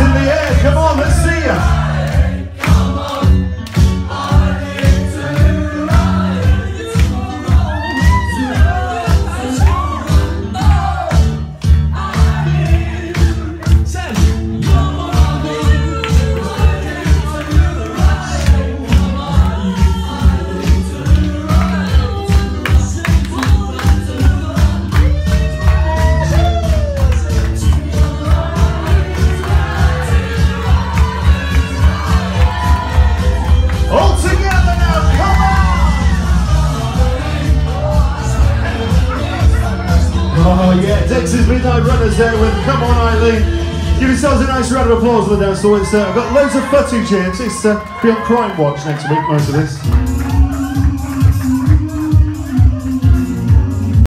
in the air, come on, let's see ya. Oh yeah, Dexy's Midnight Runners there with Come On Eileen. Give yourselves a nice round of applause for the dance. So I've got loads of footage here. It's Beyond Crime Watch next week, most of this.